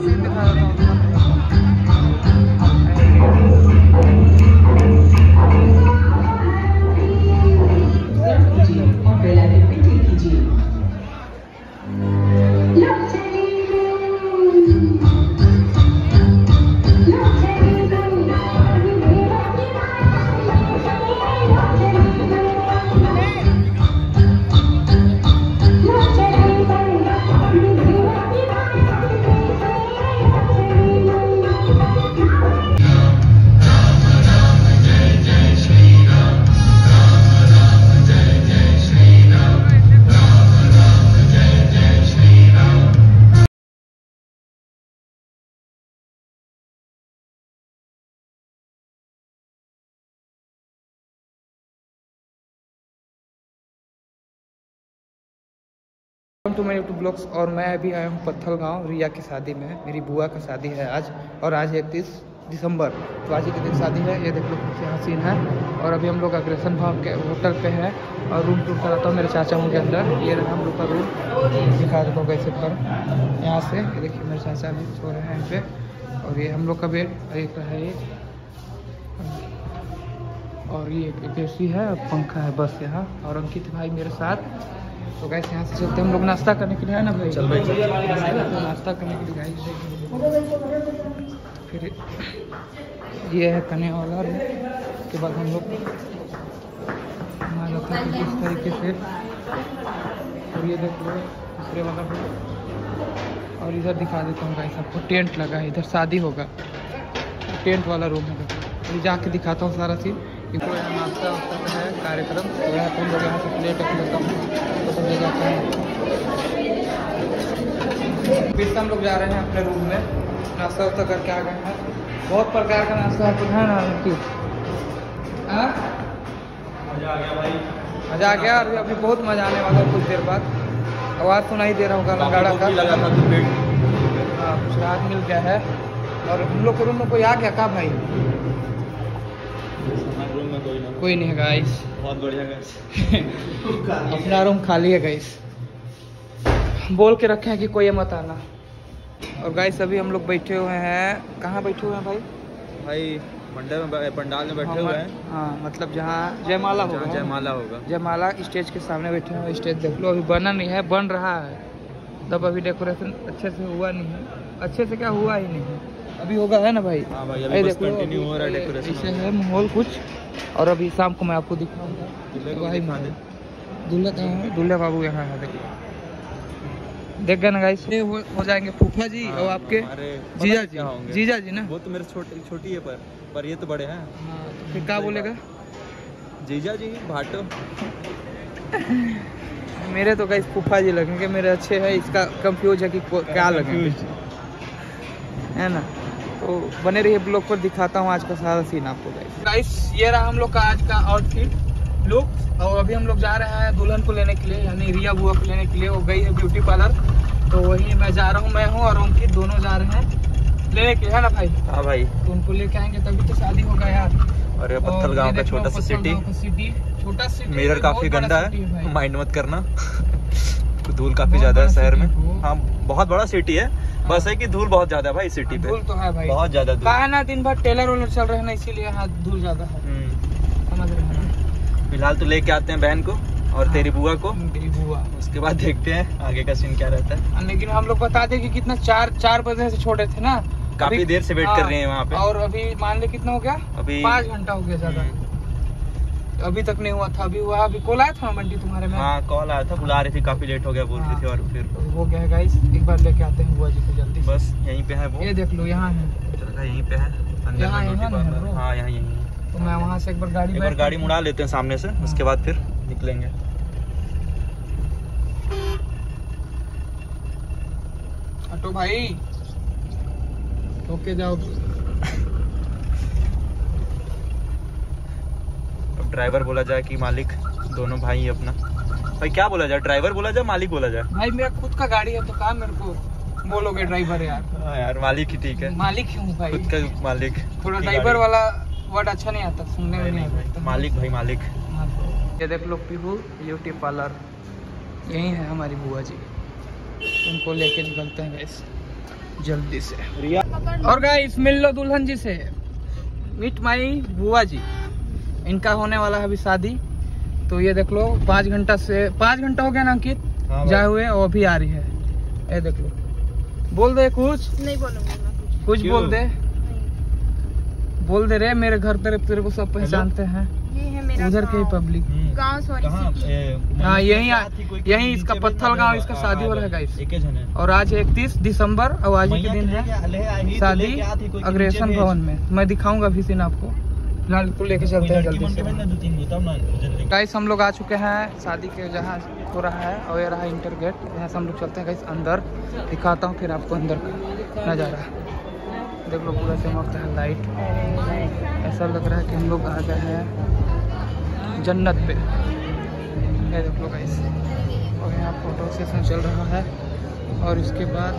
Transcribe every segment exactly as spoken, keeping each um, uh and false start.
Scene दिखा रहा हूँ। Welcome to my YouTube blogs. और मैं अभी आया हूँ पत्थल गांव, रिया की शादी में। मेरी बुआ का शादी है आज, और आज है इकतीस दिसंबर, तो आज ही के दिन शादी है। ये देख लो यहाँ सीन है। और अभी हम लोग अग्रेसन भाव के होटल पे हैं और रूम टूर कराता हूँ मेरे चाचा हूँ के अंदर। ये रहा हम लोग का रूम, दिखा देता हूँ कैसे पर यहाँ से। ये देखिए मेरे चाचा भी सो रहे हैं यहाँ पे, और ये हम लोग का बेड एक है ये, और ये एक ए सी है, पंखा है बस यहाँ। और अंकित भाई मेरे साथ। तो गैस यहाँ से चलते हैं हम लोग नाश्ता करने के लिए, है ना भाई? चल भाई तो नाश्ता करने के लिए गाइस। फिर ये है कने वाला रूम। उसके बाद हम लोग हमारा था इस तरीके से। और ये देख लो दूसरे वाला रूम। और इधर दिखा देता हूँ गाइस आपको, टेंट लगा है, इधर शादी होगा, टेंट वाला रूम है। देखो जाके दिखाता हूँ सारा चीज़। इनको यहाँ नाश्ता वास्ता है कार्यक्रम, तो यहाँ पर हम लोग यहाँ से प्लेट रख लेता हूँ, तो सब ले जाते हैं। फिर से हम लोग जा रहे हैं अपने रूम में, नाश्ता वास्ता करके आ गए हैं। बहुत प्रकार का नाश्ता है ना की, मज़ा आ गया भाई, मज़ा आ गया। और अभी बहुत मज़ा आने वाला है कुछ देर बाद। आवाज़ सुनाई दे रहा होगा नगाड़ा का। हाँ कुछ राहत मिल गया है। और हम लोग के रूम में कोई आ गया का भाई? रूम में कोई नहीं, कोई नहीं है गाइस। बहुत बढ़िया गाइस। अपना रूम खाली है गाइस, बोल के रखे हैं कि कोई मत आना। और गाइस अभी हम लोग बैठे हुए हैं, कहाँ बैठे हुए हैं भाई? भाई मंडप में, पंडाल में बैठे हुए हैं। हाँ मतलब जहाँ जयमाला होगा, जयमाला होगा, जयमाला स्टेज के सामने बैठे हैं। स्टेज देख लो, अभी बना नहीं है, बन रहा है। तब अभी डेकोरेशन अच्छे से हुआ नहीं है, अच्छे से क्या हुआ ही नहीं है, अभी होगा, है ना भाई? हाँ भाई अभी बस कंटिन्यू हो रहा है डेकोरेशन। ऐसे है माहौल कुछ। और अभी शाम को मैं आपको दिखाऊंगा भाई। दूल्हा कहाँ है? दूल्हा बाबू यहाँ है, देखिए देख गए ना गाइस। ये हो, हो जाएंगे फूफा जी। हाँ, और आपके जीजा जी, जीजा जी ना। वो तो मेरे छोटी छोटी है, पर पर ये तो बड़े हैं। हाँ तो फिर क्या बोलेगा? जीजा जी भाटो। मेरे तो गाइस फूफा जी लगेंगे, मेरे अच्छे है। इसका कंफ्यूज है कि क्या लगेंगे, है ना? तो बने रहिए ब्लॉग पर, दिखाता हूँ आज का सारा सीन आपको गाइस। गाइस ये रहा हम लोग का आज का आउटफिट लुक। और अभी हम लोग जा रहे हैं दुल्हन को लेने के लिए, यानी रिया बुआ को लेने के लिए। वो गई है ब्यूटी पार्लर, तो वही मैं जा रहा हूँ, मैं हूँ और अंकित दोनों जा रहे हैं लेने के लिए, है ना भाई? हाँ भाई, तो उनको लेके आएंगे तभी तो शादी होगा यार। और ये पत्थल गाँव का छोटा सा सिटी, छोटा सिटी, मिरर काफी गंदा है, माइंड मत करना। धूल काफी ज्यादा है शहर में। हाँ बहुत बड़ा सिटी है, बस है कि धूल बहुत ज्यादा है भाई सिटी पे। धूल तो है भाई, बहुत ज्यादा धूल है ना। दिन भर टेलर वेलर चल रहे हैं ना, इसीलिए यहाँ धूल ज्यादा है, समझ रहे हैं। फिलहाल तो लेके आते हैं बहन को और तेरी बुआ को, तेरी बुआ, उसके बाद देखते हैं आगे का सीन क्या रहता है। लेकिन हम लोग बता दें कि कितना चार चार बजे से छोड़े थे ना, काफी देर से वेट कर रहे हैं वहाँ पे। और अभी मान ले कितना हो गया, अभी पाँच घंटा हो गया ज्यादा, अभी तक नहीं हुआ था। अभी हुआ, अभी कॉल आया था मंडी तुम्हारे में? हाँ कॉल आया था, बुला रही थी, काफी लेट हो गया बोल रही थी। और फिर हो गया है गाइस, एक बार लेके आते हैं बुआ जी को जल्दी। बस यहीं पे है वो, ये देख लो यहाँ है, यहीं पे है अंदर। हाँ यहाँ यहीं है। तो मैं वहाँ से एक बार गाड़ी एक बार गाड़ी मुड़ा लेते हैं सामने से, उसके बाद फिर निकलेंगे। हटो भाई, ओके जाओ। अब ड्राइवर बोला जाए कि मालिक, दोनों भाई अपना। भाई क्या बोला जाए, ड्राइवर बोला जाए मालिक बोला जाए? भाई मेरा खुद का गाड़ी है तो कहाँ मेरे को बोलोगे ड्राइवर यार? हाँ यार मालिक ही ठीक है, मालिक ही हूँ भाई, खुद का मालिक। थोड़ा ड्राइवर वाला वर्ड अच्छा नहीं आता, सुनने में नहीं आता। मालिक भाई मालिक। ये देख लो पीहू ब्यूटी पार्लर, यही है हमारी बुआ जी, उनको लेके निकलते हैं गाइस। जल्दी से। और गाइस मिल लो दुल्हन जी से, मीट माई बुआ जी, इनका होने वाला है अभी शादी। तो ये देख लो पाँच घंटा से पाँच घंटा हो गया ना अंकित हाँ जाए हुए, और अभी आ रही है। ये देख लो, बोल दे कुछ। नहीं बोलूंगा कुछ, बोल दे बोल दे रे, मेरे घर तरफ तेरे को सब पहचानते हैं, ये है मेरा उधर के ही पब्लिक गाँव। हाँ यही यही इसका पत्थल गांव, इसका शादी हो रहा है गाइस। और आज इकतीस दिसंबर और आज के दिन है शादी अग्रसेन भवन में। मैं दिखाऊंगा अभी सीन आपको, फिलहाल को लेके चलते हैं जल्दी से। गाइस हम लोग आ चुके हैं शादी के जहाँ हो रहा है, और ये रहा इंटर गेट। यहाँ से हम लोग चलते हैं गाइस अंदर, दिखाता हूँ फिर आपको अंदर का नज़ारा। देख लो पूरा चमकता है लाइट, ऐसा लग रहा है कि हम लोग आ गए हैं जन्नत पे। ये देख लो गाइस, और यहाँ फोटो सेशन चल रहा है। और इसके बाद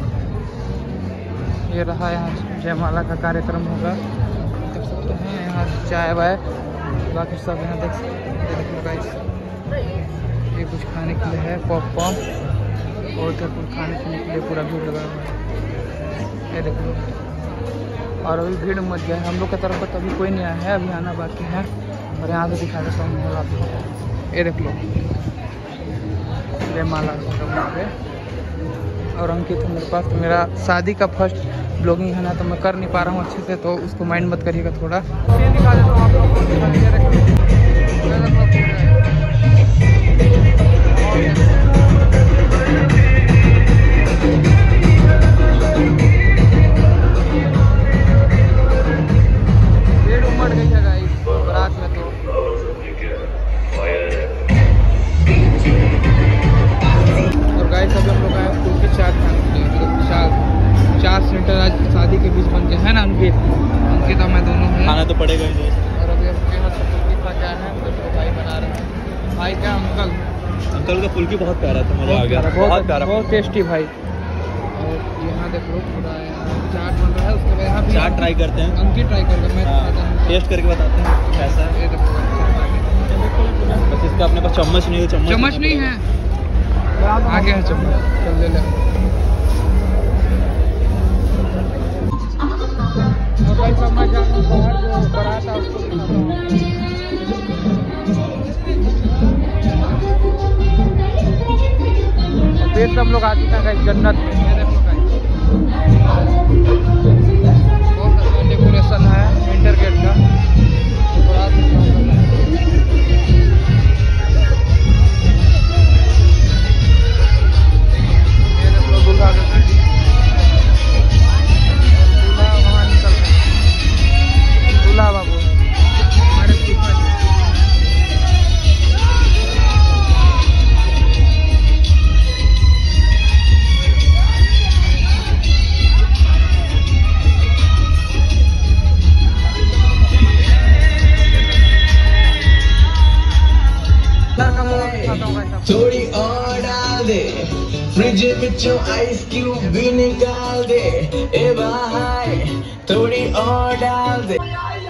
ये रहा यहाँ जयमाला का कार्यक्रम होगा, देख सकते हैं। यहाँ चाय वाय बाकी सब यहाँ देख सकते देख लो गाइस। ये कुछ खाने के लिए है, पॉपकॉर्न, और इधर कुछ खाने पीने के लिए पूरा भीड़ लगा हुआ है। ये देख लो, और अभी भीड़ मच गया है। हम लोग की तरफ पर अभी कोई नहीं आया है, अभी आना बाकी है। और यहाँ से दिखा देता हूँ माहौल आपको। ये देख लो जयमाला वहाँ पे। और अंकित है मेरे पास, तो मेरा शादी का फर्स्ट ब्लॉगिंग है ना, तो मैं कर नहीं पा रहा हूँ अच्छे से, तो उसको माइंड मत करिएगा थोड़ा। ये दिखा देता हूँ आप लोगों को, दिखा दीजिए। भीड़ उमड़ गई है गाइस बारात में। तो और गाइस अभी हम लोग आए कुल्फी चाट खाने के लिए। चार चार सेंटर आज शादी के बीच बन गए है ना अंकित अंकित और मैं दोनों हैं, खाना तो पड़ेगा ही दोस्त। और अभी हम यहाँ से कुल्फी खा के आए हैं, तो भाई बना रहे हैं। भाई का अंकल अंकल का फुल्की बहुत प्यारा था, मजा आ गया, बहुत प्यारा, बहुत टेस्टी भाई। और यहाँ देख लो पूरा चाट बन रहा है, उसके बाद यहाँ चाट ट्राई करते हैं। अंकित ट्राई करके मैं टेस्ट करके बताते हैं कैसा है। बस इसका अपने पास चम्मच नहीं है, चम्मच चम्मच नहीं है, आगे है चम्मच, चल ले ले। और भाई सब मैं जा रहा हूँ बाहर, जो बारात है उसको दिखाता हूँ। फिर सब लोग आ चुके हैं जन्नत में। ये देखो बहुत अच्छा डेकोरेशन है इंटर गेट का। ये देख लो दूल्हा दूल्हा वहाँ निकल रहे, दूल्हा बाबू हमारे फूफा जी। थोड़ी और डाल दे, फ्रिज बिचों आइस क्यूब भी निकाल दे, ए भाई थोड़ी और डाल दे।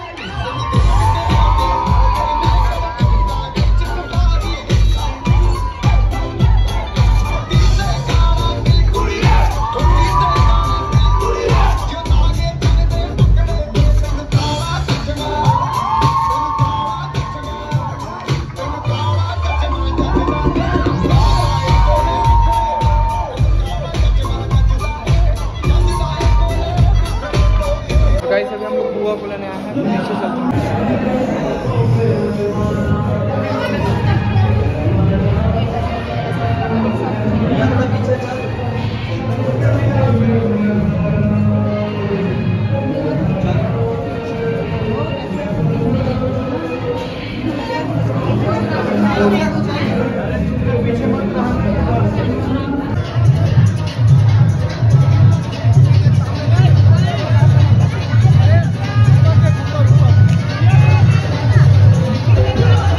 अभी हम लोग बुआ को लेने आए हैं, नीचे चलते हैं।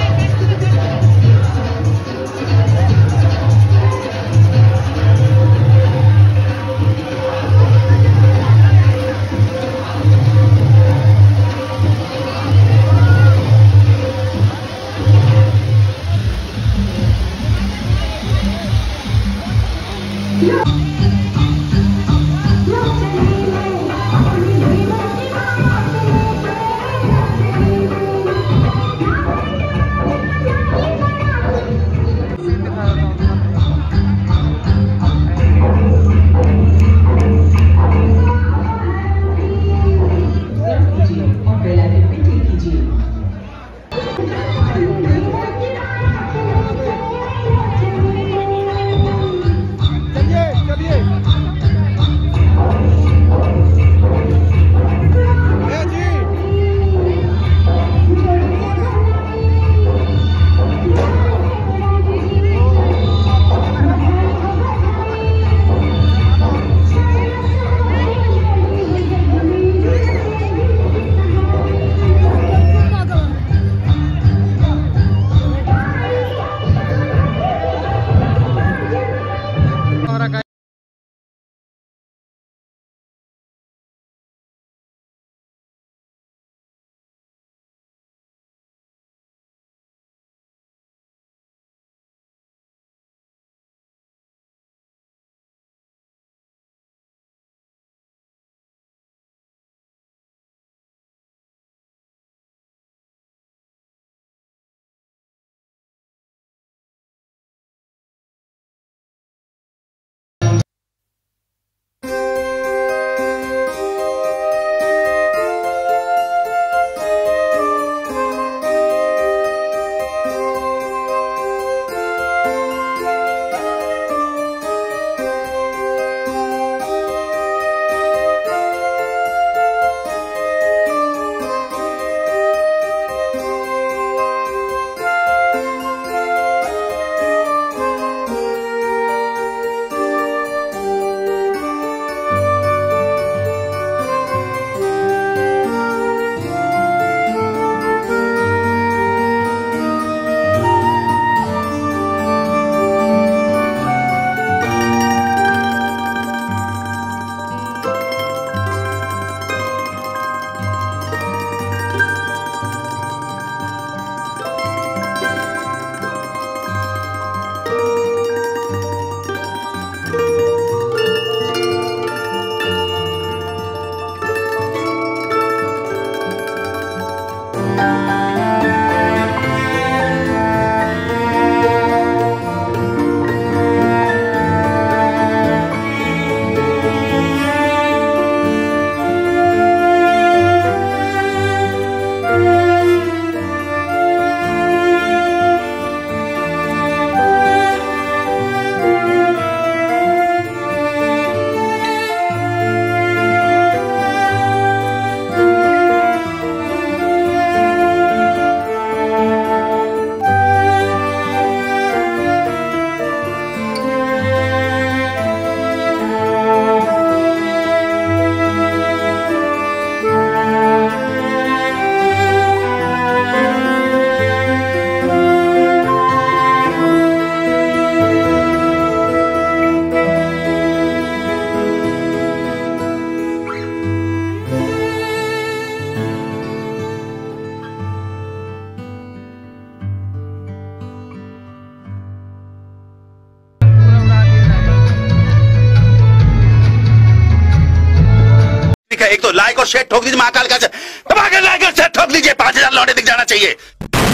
ठीक है, एक तो लाइक और शेयर ठोक दीजिए, महाकाल का दबा के लाइक और शेयर ठोक दीजिए, पांच हजार लौटे दिख जाना चाहिए।